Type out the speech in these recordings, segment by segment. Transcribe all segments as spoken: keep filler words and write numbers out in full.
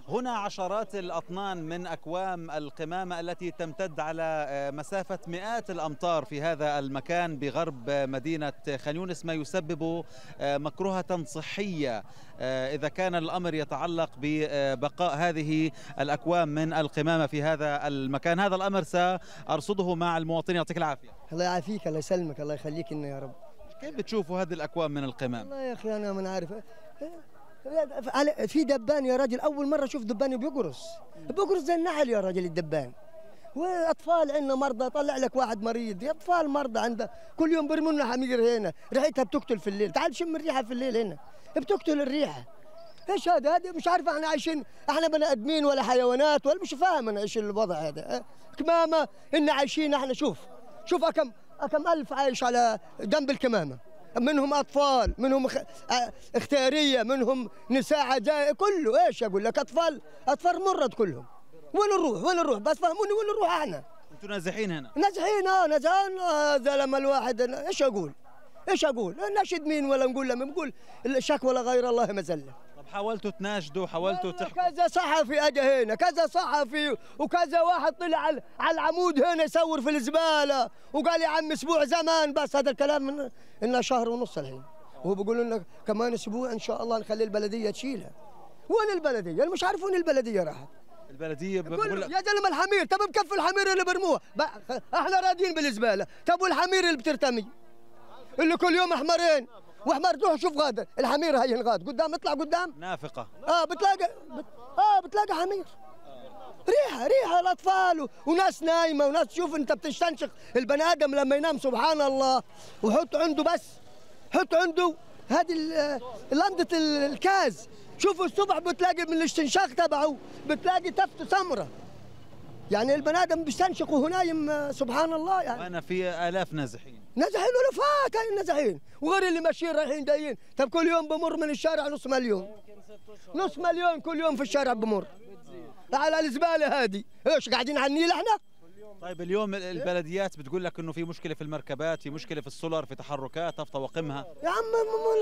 هنا عشرات الأطنان من أكوام القمامة التي تمتد على مسافة مئات الأمتار في هذا المكان بغرب مدينة خان يونس، ما يسبب مكروهة صحية إذا كان الأمر يتعلق ببقاء هذه الأكوام من القمامة في هذا المكان. هذا الأمر سأرصده مع المواطنين. يعطيك العافية. الله يعافيك، الله يسلمك، الله يخليك لنا يا رب. كيف بتشوفوا هذه الأكوام من القمامة؟ والله يا أخي أنا ما عارف، في دبان يا راجل، أول مرة أشوف دبان بيقرص بيقرص زي النحل يا راجل الدبان. واطفال عندنا مرضى، طلع لك واحد مريض، يا اطفال مرضى عنده كل يوم بيرموا لنا حمير هنا، ريحتها بتقتل في الليل. تعال شم الريحه في الليل هنا، بتقتل الريحه. ايش هذا؟ هذا مش عارف احنا عايشين، احنا بني ادمين ولا حيوانات ولا مش فاهم انا ايش الوضع هذا. كمامه ان عايشين احنا، شوف شوف كم كم الف عايش على جنب الكمامه، منهم اطفال، منهم اختياريه، منهم نساء عجائز، كله. ايش اقول لك؟ اطفال اطفال مرض كلهم. وين نروح؟ وين نروح؟ بس فهموني وين نروح احنا؟ انتوا نازحين هنا؟ نازحين اه نازحين. هذا لما الواحد ايش اقول؟ ايش اقول؟ نشد مين ولا نقول لهم؟ نقول الشكوى لغير الله مزله. طب حاولتوا تناشدوا، حاولتوا تحكوا؟ كذا صحفي اجى هنا، كذا صحفي وكذا واحد طلع على على العمود هنا يصور في الزباله وقال يا عم اسبوع زمان، بس هذا الكلام من إنه شهر ونص الحين، وهو بيقولوا لنا كمان اسبوع ان شاء الله نخلي البلديه تشيلها. وين البلديه؟ انا مش عارف وين البلديه راحت. البلديه بقول يا زلمه الحمير، طب بكفي الحمير اللي برموها، احنا راضيين بالزباله، طب والحمير اللي بترتمي اللي كل يوم احمرين واحمر، روح شوف غاد الحمير هي الغاد قدام، اطلع قدام نافقه اه بتلاقي بت... اه بتلاقي حمير، ريحه ريحه الاطفال و... وناس نايمه وناس. شوف انت بتستنشق البني ادم لما ينام سبحان الله، وحط عنده بس حط عنده هذه لمضه الكاز، شوفوا الصبح بتلاقي من الاستنشاق تبعه بتلاقي تفته سمراء، يعني البني ادم بيستنشق وهو نايم سبحان الله. يعني انا في الاف نازحين نازحين ولفات، هاي نازحين، وغير اللي ماشيين رايحين جايين. طب كل يوم بمر من الشارع نص مليون، نص مليون كل يوم في الشارع بمر على الزباله هذه. ايش قاعدين على النيل احنا؟ طيب اليوم البلديات بتقول لك انه في مشكله في المركبات، في مشكله في السولر، في تحركات هفطه وقمها. يا عم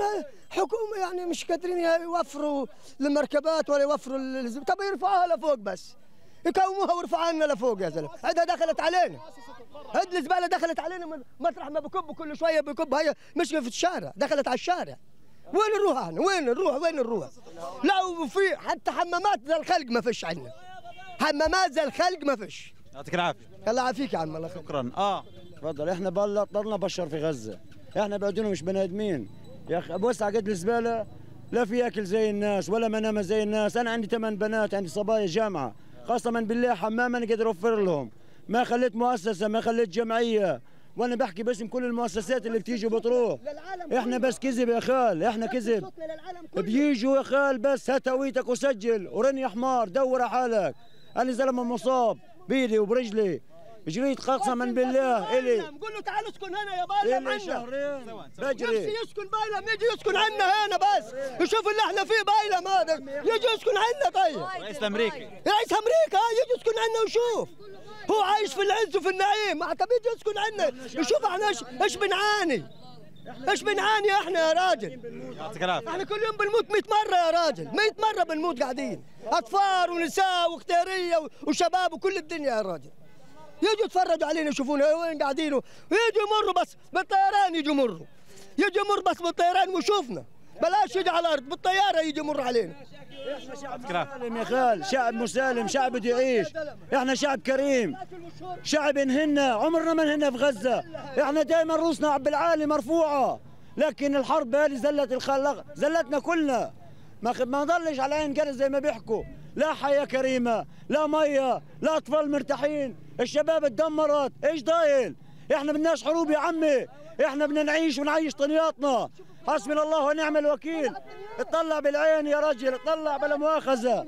حكومه يعني مش قادرين يوفروا المركبات ولا يوفروا الزب... طب يرفعوها لفوق، بس يكوموها ويرفعوها لنا لفوق. يا زلمه هذا دخلت علينا، هذه الزباله دخلت علينا من مطرح ما بكب كل شويه بكب، هي مش في الشارع، دخلت على الشارع. وين نروح احنا؟ وين نروح؟ وين نروح؟ لا وفي حتى حمامات زي الخلق ما فيش عندنا، حمامات زي الخلق ما فيش. يعطيك العافيه. الله يعافيك يا عم. الله يخليك. شكرا. اه تفضل. احنا بطلنا بشر في غزه، احنا بعدنا مش بني ادمين يا اخي. بوسع قد الزباله، لا في اكل زي الناس ولا منام زي الناس. انا عندي ثمان بنات، عندي صبايا جامعه، قسما بالله حمام انا قادر اوفر لهم، ما خليت مؤسسه، ما خليت جمعيه، وانا بحكي باسم كل المؤسسات اللي بتيجي وبتروح. احنا بس كذب يا خال، احنا كذب. بيجوا يا خال بس هات هويتك وسجل ورن يا حمار، دور على حالك. انا زلمه مصاب بيدي وبرجلي، جريت قسما بالله الي. قول له تعال اسكن هنا يا بايلم عنا. شهرين بجري. نفسي يسكن بايلم، يجي يسكن عنا هنا بس يشوف اللي احنا فيه. بايلم هذا يجي يسكن عنا. طيب رئيس الامريكي، رئيس امريكا يجي يسكن عنا ويشوف هو عايش في العز وفي النعيم، طب يجي يسكن عنا يشوف احنا ايش ايش بنعاني، ايش بنعاني احنا يا راجل. يعطيك العافيه. احنا كل يوم بنموت مئة مره يا راجل، مئة مره بنموت قاعدين، اطفال ونساء واختياريه وشباب وكل الدنيا يا راجل. يجوا يتفرجوا علينا يشوفونا وين قاعدين، ويجوا يمروا بس بالطيران، يجوا يمروا يجوا يمر بس بالطيران ويشوفنا، بلاش يجي على الارض، بالطياره يجي يمر علينا. احنا شعب مسالم يا خال، شعب مسالم، شعب بده يعيش. احنا شعب كريم، شعب انهنا، عمرنا ما انهنا في غزه. احنا دائما روسنا عب العالي مرفوعه، لكن الحرب هذه زلت الخلق، زلتنا كلنا. ما ما نضلش على عين قرز زي ما بيحكوا، لا حياه كريمه، لا ميه، لا اطفال مرتاحين، الشباب اتدمرت، ايش ضايل؟ احنا بدناش حروب يا عمي، احنا بدنا نعيش ونعيش طنياتنا. حسبنا الله ونعم الوكيل. اطلع بالعين يا رجل، اطلع بلا مؤاخذه.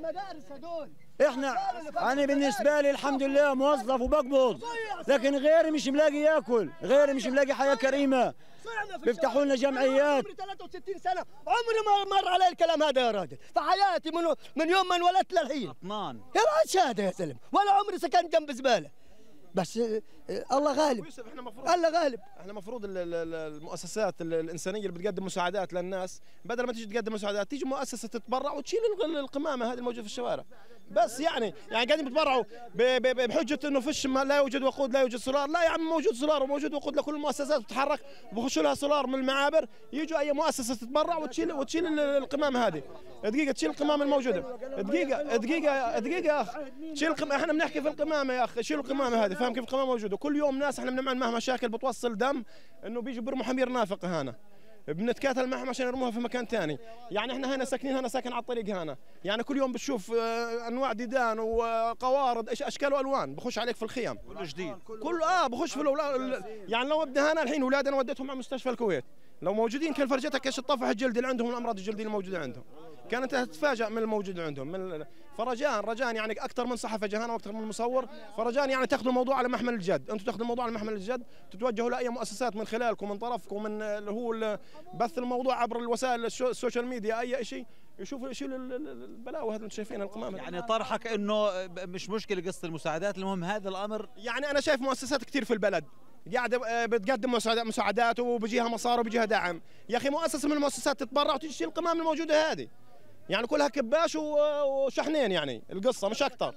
احنا انا بالنسبه لي الحمد لله موظف وبقبض، لكن غيري مش ملاقي ياكل، غيري مش ملاقي حياه كريمه. بيفتحوا لنا جمعيات. عمري ثلاثة وستين سنه، عمري ما مر علي الكلام هذا يا راجل في حياتي، من من يوم ما انولدت للحين. اطنان يا راجل هذا يا زلمه، ولا عمري سكنت جنب زباله. بس آه، الله غالب. يوسف احنا مفروض الله غالب. احنا المفروض المؤسسات الانسانيه اللي بتقدم مساعدات للناس بدل ما تيجي تقدم مساعدات تيجي مؤسسه تتبرع وتشيل القمامه هذه الموجوده في الشوارع. بس يعني يعني قاعدين بيتبرعوا بحجه انه فيش لا يوجد وقود لا يوجد سولار. لا يا عم موجود سولار وموجود وقود لكل المؤسسات بتتحرك وبخشوا لها سولار من المعابر. يجوا اي مؤسسه تتبرع وتشيل وتشيل القمامه هذه. دقيقه تشيل القمامه الموجوده. دقيقه دقيقه دقيقه يا اخ تشيل القمامه. احنا بنحكي في القمامه يا اخ شيلوا القمامه هذه. فاهم كيف القمامه موجوده كل يوم ناس احنا بنعمل معها مشاكل بتوصل دم انه بيجوا بيرموا حمير نافقه هنا بنتكاتل معهم عشان يرموها في مكان ثاني. يعني احنا هنا ساكنين هنا ساكن على الطريق هنا. يعني كل يوم بتشوف انواع ديدان وقوارض ايش اشكال والوان بخش عليك في الخيام كله جديد كل اه بخش في الأولاد. يعني لو ابني هنا الحين اولادنا وديتهم على مستشفى الكويت لو موجودين كان فرجتك ايش الطفح الجلدي اللي عندهم الامراض الجلديه الموجوده عندهم. كانت تتفاجأ من الموجود عندهم من فرجان رجان يعني اكثر من صحفي جهان واكثر من مصور. فرجان يعني تاخذوا الموضوع على محمل الجد. انتم تاخذوا الموضوع على محمل الجد تتوجهوا لاي مؤسسات من خلالكم من طرفكم من اللي هو بث الموضوع عبر الوسائل السوشيال ميديا اي شيء يشوفوا يشيلوا البلاوي هذا اللي شايفينها القمامه. يعني طرحك انه مش مشكله قصه المساعدات المهم هذا الامر. يعني انا شايف مؤسسات كثير في البلد قاعده بتقدم مساعدات وبيجيها مصاري وبيجيها دعم. يا اخي مؤسسه من المؤسسات تتبرع وتجي تشيل القمامه الموجوده هذه. يعني كلها كباش وشحنين يعني القصه مش اكثر.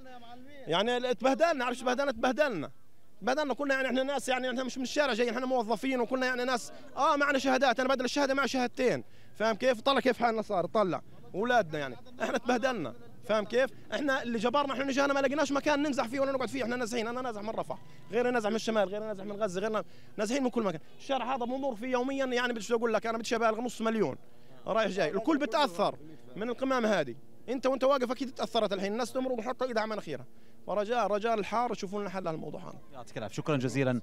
يعني تبهدلنا عارف تبهدلنا تبهدلنا تبهدلنا كلنا. يعني احنا ناس يعني احنا مش من الشارع جايين احنا موظفين وكلنا يعني ناس اه معنا شهادات. انا بدل الشهاده معي شهادتين. فاهم كيف؟ طلع كيف حالنا صار طلع اولادنا يعني احنا تبهدلنا. فاهم كيف؟ احنا اللي جبرنا احنا نجانا ما لقيناش مكان ننزح فيه ولا نقعد فيه. احنا نازحين. انا نازح من رفح غير نازح من الشمال غير نازح من غزه غيرنا نازحين من كل مكان. الشارع هذا بنمر فيه يوميا يعني بديش اقول لك انا بديش ابالغ نص مليون رايح جاي. الكل بتاثر من القمامه هذه. انت وانت واقف اكيد تاثرت الحين الناس تمرق وحاطه ايدها على مناخيرها. فرجاء رجال الحار يشوفوا لنا حل للموضوع هذا. يعطيك العافيه شكرا جزيلا.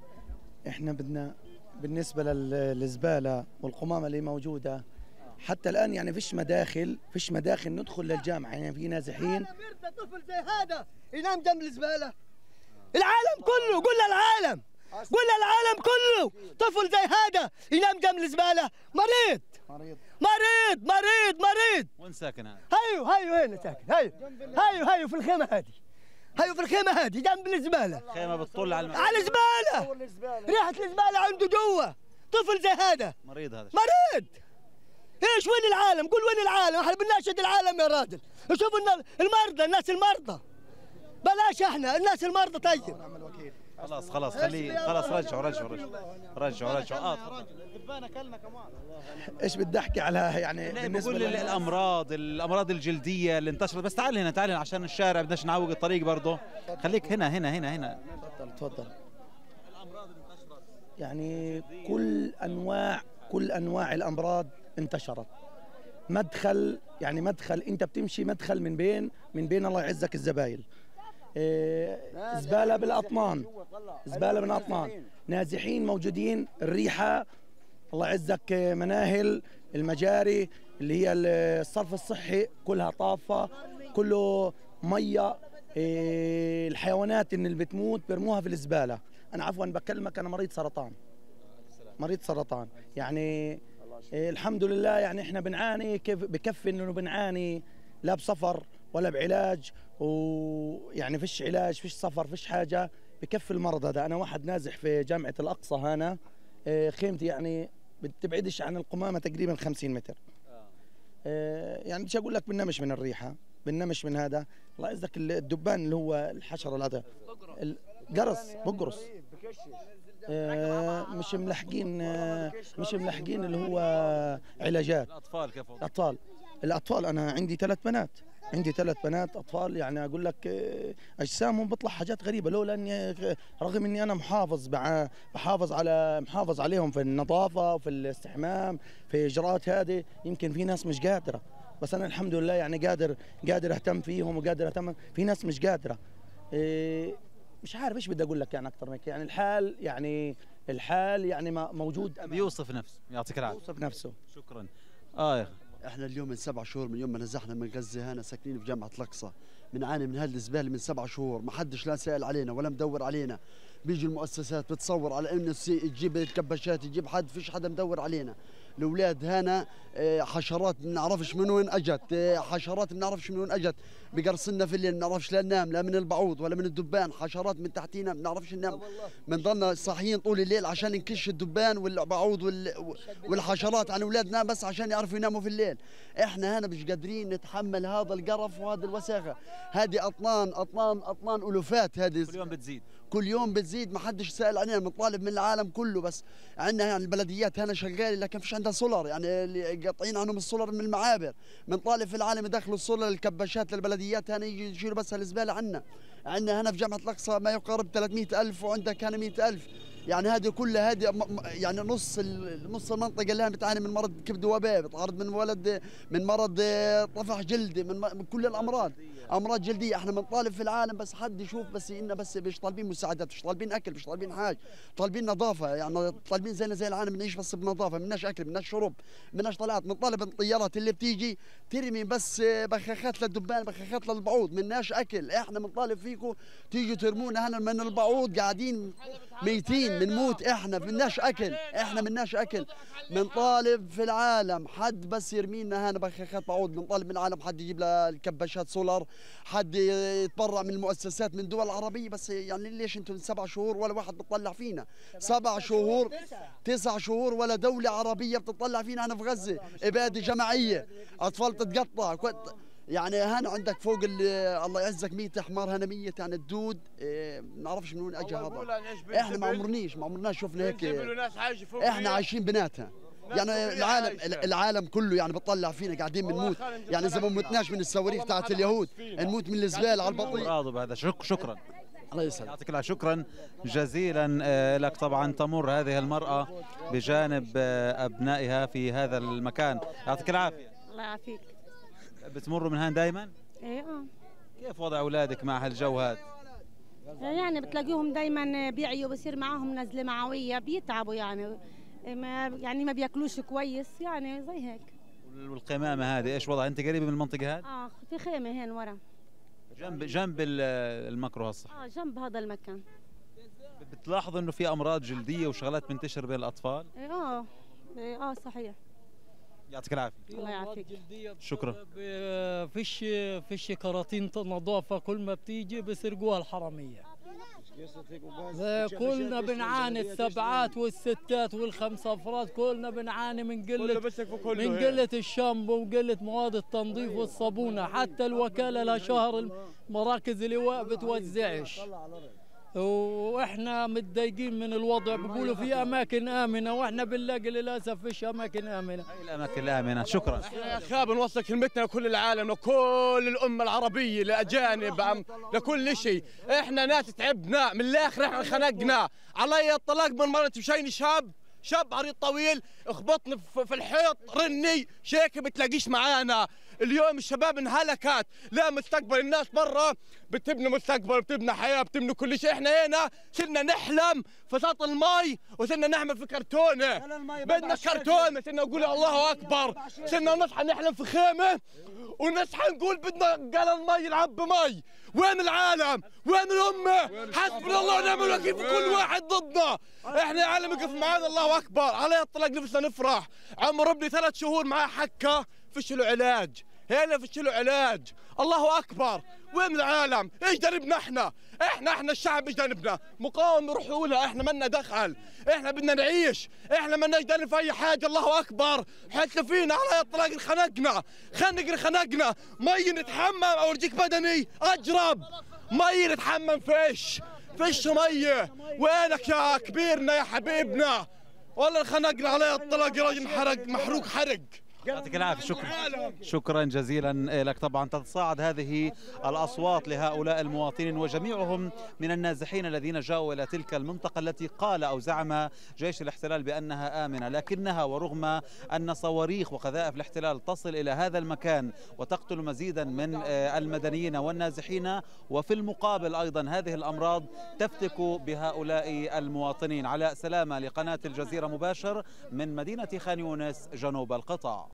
احنا بدنا بالنسبه للزباله والقمامه اللي موجوده حتى الان يعني فيش مداخل فيش مداخل ندخل للجامعه. يعني في نازحين. طفل زي هذا ينام جنب الزباله. العالم كله قول للعالم قول للعالم كله طفل زي هذا ينام جنب الزباله مريض مريض مريض مريض مريض. وين ساكن هذا؟ هيو هيو هنا ساكن هيو هيو هيو في الخيمه هذه. هيو في الخيمه هذه جنب الزباله. خيمه بتطل على على الزباله. ريحه الزباله عنده جوا. طفل زي هذا مريض هذا مريض. ايش وين العالم؟ قول وين العالم؟ احنا بنناشد العالم يا راجل. شوفوا المرضى الناس المرضى بلاش احنا الناس المرضى. طيب خلاص خلاص خليه خلاص رجعوا رجعوا رجعوا رجعوا رجعوا اه الدبانه كلنا كمان. ايش بدي احكي على يعني بالنسبه للامراض الامراض الجلديه اللي انتشرت. بس تعال هنا تعال هنا عشان الشارع بدناش نعوق الطريق برضه. خليك هنا هنا هنا هنا. تفضل تفضل. الامراض اللي انتشرت يعني كل انواع كل انواع الامراض انتشرت. مدخل يعني مدخل انت بتمشي مدخل من بين من بين الله يعزك الزبايل. إيه زباله بالاطنان زباله بالاطنان. نازحين موجودين. الريحه الله يعزك مناهل المجاري اللي هي الصرف الصحي كلها طافه كله ميه. إيه الحيوانات اللي بتموت بيرموها في الزباله. انا عفوا بكلمك انا مريض سرطان مريض سرطان يعني إيه الحمد لله. يعني احنا بنعاني كيف بكفي انه بنعاني لا بسفر ولا بعلاج ويعني فيش علاج فيش سفر فيش حاجه بكفي المرضى ده. انا واحد نازح في جامعه الاقصى هنا. إيه خيمتي يعني بتبعدش عن القمامه تقريبا خمسين متر. إيه يعني مش اقول لك بنمش من الريحه بنمش من هذا. الله يعزك الدبان اللي هو الحشره هذا القرص بقرص. آه مش ملحقين آه مش ملحقين اللي هو علاجات. الاطفال كيف؟ الاطفال الاطفال انا عندي ثلاث بنات عندي ثلاث بنات اطفال. يعني اقول لك آه اجسامهم بيطلع حاجات غريبه لولا اني رغم اني انا محافظ بحافظ على محافظ عليهم في النظافه وفي الاستحمام في اجراءات هذه. يمكن في ناس مش قادره بس انا الحمد لله يعني قادر قادر اهتم فيهم وقادر اهتم. في ناس مش قادره. آه مش عارف ايش بدي اقول لك يعني اكثر من كده. يعني الحال يعني الحال يعني موجود بيوصف نفسه. يعطيك العافيه. بيوصف نفسه. شكرا. اه يا احنا اليوم من سبع شهور من يوم ما نزحنا من غزه هنا ساكنين في جامعه الاقصى. بنعاني من هالزباله من سبع شهور. ما حدش لا سائل علينا ولا مدور علينا. بيجي المؤسسات بتصور على انه تجيب الكباشات يجيب حد فيش حدا مدور علينا. الاولاد هنا حشرات ما بنعرفش من وين اجت، حشرات ما بنعرفش من وين اجت، بقرصنا في الليل ما بنعرفش لا ننام لا من البعوض ولا من الدبان، حشرات من تحتينا ما بنعرفش ننام، بنضلنا صاحيين طول الليل عشان نكش الدبان والبعوض والحشرات عن اولادنا بس عشان يعرفوا يناموا في الليل. احنا هنا مش قادرين نتحمل هذا القرف وهذه الوساخه، هذه اطنان اطنان اطنان الوفات، هذه كل يوم بتزيد كل يوم بتزيد، ما حدش سائل علينا، بنطالب من العالم كله. بس عندنا يعني البلديات هنا شغاله لكن فيش عندها سولار، يعني اللي قاطعين عنهم السولار من المعابر، بنطالب في العالم يدخلوا السولار الكباشات للبلديات هنا يجي يشيلوا بس الزباله عنا. عندنا هنا في جامعه الاقصى ما يقارب ثلاثمئة ألف وعندك هنا مئة ألف، يعني هذه كلها هذه يعني نص نص المنطقه اللي بتعاني من مرض كبد وباء، بتعرض من ولد من مرض طفح جلدي، من, من كل الامراض، امراض جلديه. احنا بنطالب في العالم بس حد يشوف، بس إنا بس مش طالبين مساعدات، مش طالبين اكل، مش طالبين حاجه، طالبين نظافه، يعني طالبين زينا زي العالم بنعيش بس بنظافه، مناش اكل مناش شرب مناش طلعات. بنطالب الطيارات اللي بتيجي ترمي بس بخاخات للدبان بخاخات للبعوض، مناش اكل. احنا بنطالب فيكم تيجوا ترمونا هنا من البعوض، قاعدين ميتين بنموت، احنا مناش اكل، احنا مناش اكل. بنطالب في العالم حد بس يرمينا هنا بخاخات بعوض، بنطالب من العالم حد يجيب لنا الكباشات سولار، حد يتبرع من المؤسسات من الدول العربيه. بس يعني ليش انتم سبع شهور ولا واحد بتطلع فينا؟ سبع شهور تسع شهور ولا دوله عربيه بتطلع فينا. انا في غزه اباده جماعيه، اطفال تتقطع، يعني هنا عندك فوق الله يعزك مية حمار هنا مية، يعني الدود ما نعرفش من وين اجى هذا. احنا ما عمرنيش ما عمرناش شفنا هيك، احنا عايشين بناتها. يعني العالم العالم كله يعني بتطلع فينا قاعدين بنموت، يعني اذا ما متناش من الصواريخ تاعت اليهود نموت من الزباله على البطيء. راضي بهذا. شكرا الله يسعدك، يعطيك العافيه. شكرا جزيلا لك. طبعا تمر هذه المراه بجانب ابنائها في هذا المكان، يعطيك العافيه. الله يعافيك. بتمروا من هان دائما؟ ايوه. كيف وضع اولادك مع هالجو هذا؟ يعني بتلاقيهم دائما بيعيوا، بصير معاهم نزله معويه، بيتعبوا يعني ما يعني ما بياكلوش كويس، يعني زي هيك. والقمامه هذه ايش وضعها؟ انت قريبه من المنطقه هذه؟ اه في خيمه هين ورا جنب جنب المكروه الصحي. اه جنب هذا المكان. بتلاحظ انه في امراض جلديه وشغلات بنتشر بين الاطفال؟ اه اه صحيح. يعطيك العافيه. الله يعافيك. شكرا. فيش فيش كراتين نظافه، كل ما بتيجي بيسرقوها الحراميه. كلنا بنعاني، السبعات والستات والخمس افراد كلنا بنعاني من قله من قله الشامبو وقله مواد التنظيف والصابونه. حتى الوكاله لها شهر مراكز اللواء بتوزعش، واحنا متضايقين من الوضع. بيقولوا في اماكن امنه واحنا بنلاقي للاسف فيش اماكن امنه. هاي الاماكن الامنه. شكرا. احنا يا اخي بنوصل كلمتنا لكل العالم، لكل الامه العربيه، لاجانب، لكل شيء. احنا ناس تعبنا من الاخر، احنا خنقنا. علي الطلاق من مرة مشيني شاب شاب عريض طويل، اخبطني في الحيط، رني شيكه بتلاقيش معانا. اليوم الشباب انهلكت، لا مستقبل. الناس برا بتبني مستقبل، بتبني حياه، بتبني كل شيء. احنا هنا صرنا نحلم في سطح المي وصرنا نعمل في كرتونه، بدنا كرتونه، صرنا نقول الله اكبر، صرنا نصحى نحلم في خيمه ونصحى نقول بدنا قال المي نلعب بمي. وين العالم؟ وين الامه؟ حسبنا الله ونعم الوكيل في كل واحد ضدنا. احنا يا عالم يقف معانا، الله اكبر. علي الطلاق نفسنا نفرح. عمر ابني ثلاث شهور معاه حكه، فيش له علاج، هنا فيش له علاج. الله اكبر. وين العالم؟ ايش دربنا احنا؟ احنا احنا الشعب ايش دربنا؟ مقاوم يروحوا لها، احنا مالنا دخل، احنا بدنا نعيش، احنا مالناش دخل في اي حاجه. الله اكبر. حتى فينا على الطلاق انخنقنا، خنق انخنقنا. مي نتحمم، اورجيك بدني اجرب، مي نتحمم فيش فيش ميه. وينك يا كبيرنا يا حبيبنا؟ والله انخنقنا على الطلاق يا راجل، حرق محروق حرق. يعطيك العافيه. شكرا شكرا جزيلا لك. طبعا تتصاعد هذه الاصوات لهؤلاء المواطنين وجميعهم من النازحين الذين جاءوا الى تلك المنطقه التي قال او زعم جيش الاحتلال بانها امنه، لكنها ورغم ان صواريخ وقذائف الاحتلال تصل الى هذا المكان وتقتل مزيدا من المدنيين والنازحين، وفي المقابل ايضا هذه الامراض تفتك بهؤلاء المواطنين. علاء سلامه لقناه الجزيره مباشر من مدينه خان يونس جنوب القطاع.